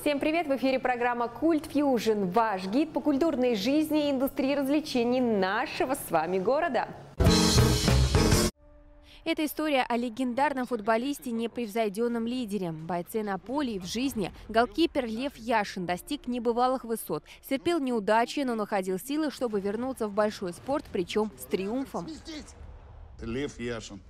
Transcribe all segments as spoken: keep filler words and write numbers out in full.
Всем привет! В эфире программа Культ Фьюжн, ваш гид по культурной жизни и индустрии развлечений нашего с вами города. Это история о легендарном футболисте, непревзойденном лидере, бойце на поле и в жизни. Голкипер Лев Яшин достиг небывалых высот, терпел неудачи, но находил силы, чтобы вернуться в большой спорт, причем с триумфом. Лев Яшин.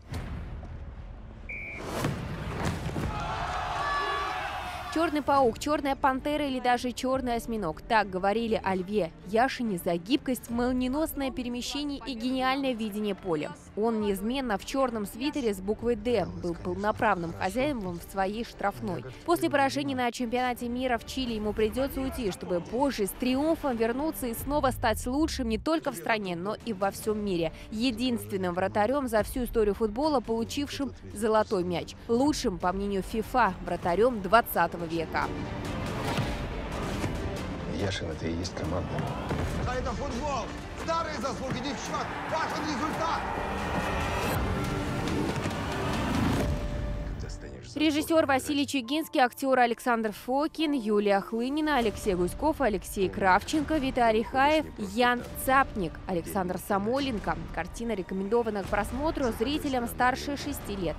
Черный паук, черная пантера или даже черный осьминог. Так говорили о Льве Яшине за гибкость, молниеносное перемещение и гениальное видение поля. Он неизменно в черном свитере с буквой «Д» был полноправным хозяином в своей штрафной. После поражения на чемпионате мира в Чили ему придется уйти, чтобы позже с триумфом вернуться и снова стать лучшим не только в стране, но и во всем мире. Единственным вратарем за всю историю футбола, получившим золотой мяч. Лучшим, по мнению ФИФА, вратарем двадцатого века. Яшин, это и есть команда. А это футбол! Старые заслуги, девчат! Важен результат! Режиссер Василий Чигинский, актер Александр Фокин, Юлия Хлынина, Алексей Гуськов, Алексей Кравченко, Виталий Хаев, Ян Цапник, Александр Самойленко. Картина рекомендована к просмотру зрителям старше шести лет.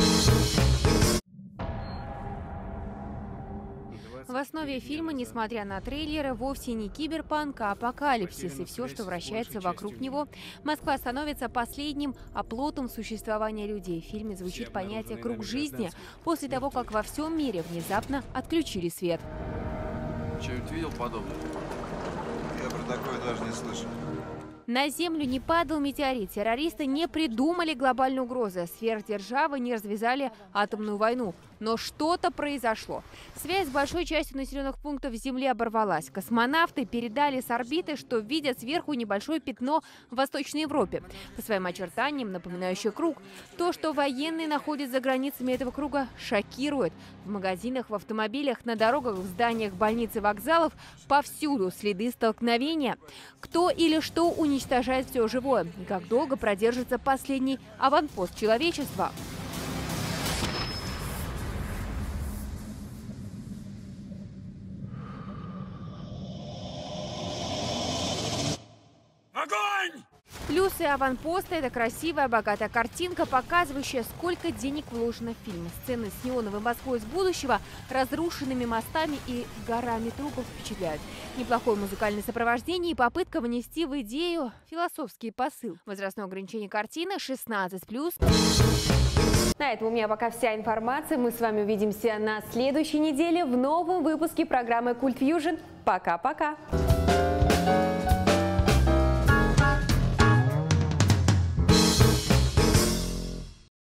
В основе фильма, несмотря на трейлеры, вовсе не киберпанк, а апокалипсис и все, что вращается вокруг него. Москва становится последним оплотом существования людей. В фильме звучит понятие «круг жизни» после того, как во всем мире внезапно отключили свет. Что-нибудь видел подобное? Я про такое даже не слышал. На Землю не падал метеорит, террористы не придумали глобальной угрозы, сверхдержавы не развязали атомную войну. Но что-то произошло. Связь с большой частью населенных пунктов Земли оборвалась. Космонавты передали с орбиты, что видят сверху небольшое пятно в Восточной Европе, по своим очертаниям напоминающее круг. То, что военные находят за границами этого круга, шокирует. В магазинах, в автомобилях, на дорогах, в зданиях больниц и вокзалов повсюду следы столкновения. Кто или что уничтожает все живое? И как долго продержится последний аванпост человечества? Огонь! Плюсы аванпоста – это красивая, богатая картинка, показывающая, сколько денег вложено в фильм. Сцены с неоновой Москвой из будущего, разрушенными мостами и горами трупов впечатляют. Неплохое музыкальное сопровождение и попытка внести в идею философский посыл. Возрастное ограничение картины шестнадцать плюс. На этом у меня пока вся информация. Мы с вами увидимся на следующей неделе в новом выпуске программы Культ Фьюжн. Пока-пока!